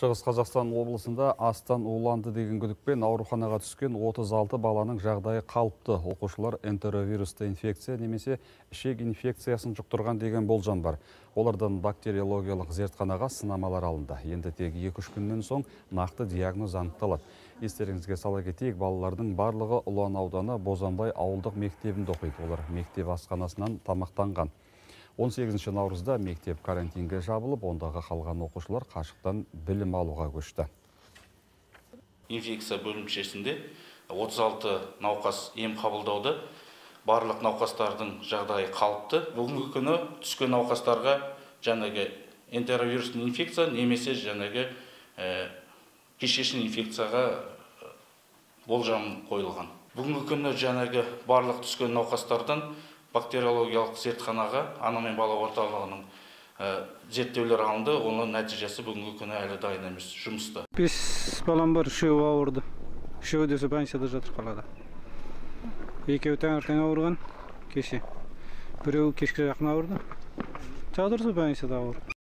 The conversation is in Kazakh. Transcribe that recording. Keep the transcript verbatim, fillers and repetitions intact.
Шығыс Қазақстан облысында астан уланды деген күдікпен ауруханаға түскен отыз алты баланың жағдайы қалыпты. Оқушылар энтеровирусты инфекция немесе ішек инфекциясын жұқтырған деген болжам бар. Олардан бактериологиялық зертханаға сынамалар алынды. Енді тек екі-үш күннен соң нақты диагноз анықталады. Естеріңізге сала кетейік, балалардың барлығы Ұлан ауданы Бозанбай ауылдық мектебінде оқиды. Олар мектеп асханасынан тамақтанған. он сегізінші наурызда мектеп карантинге жабылып, ондағы қалған оқушылар қашықтан білім алуға көшті. Инфекция бөлімшесінде отыз алты науқас ем қабылдауды. Барлық науқастардың жағдайы қалыпты. Бүгінгі күні түскен науқастарға жаңағы энтеровирусный инфекция немесе жаңағы кишечный инфекцияға болжам қойылған. Бүгінгі күні жаңағы барлық түскен науқастардан бактериологиялық зертханаға ана мен бала орталығының зерттеулер алынды. Оның нәтижесі бүгінгі күні әлі дайын емес, жұмыста. Бес балам бар, үшеуі ауырды. Үшеуі десе больницада жатыр қалада. Екеуі таңертең ауырған, кеше. Біреуі кешке жақын ауырды. Жатырсы больницада ауырды.